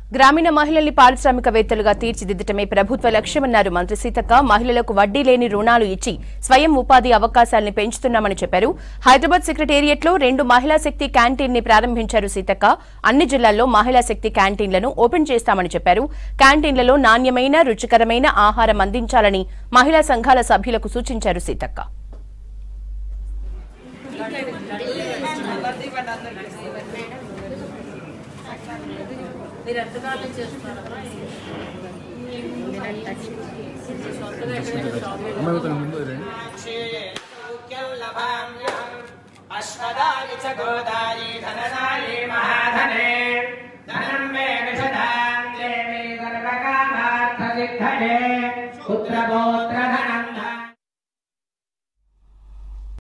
గ్రామీణ మహిళల్ని పారిశ్రామికవేత్తలుగా తీర్చిదిద్దటమే ప్రభుత్వ లక్ష్యమన్నారు మంత్రి సీతక్క. మహిళలకు వడ్డీ లేని రుణాలు ఇచ్చి స్వయం ఉపాధి అవకాశాలను పెంచుతున్నామని చెప్పారు. హైదరాబాద్ సెక్రటేరియట్లో 2 మహిళా శక్తి క్యాంటీన్ ని ప్రారంభించారు సీతక్క. అన్ని జిల్లాల్లో మహిళా శక్తి క్యాంటీన్లను ఓపెన్ చేస్తామని చెప్పారు. క్యాంటీన్లలో నాణ్యమైన, రుచికరమైన ఆహారం అందించాలని మహిళా సంఘాల సభ్యులకు సూచించారు సీతక్క. అశ్వదాయి చ గోదాయి ధనదాయి మహాధనే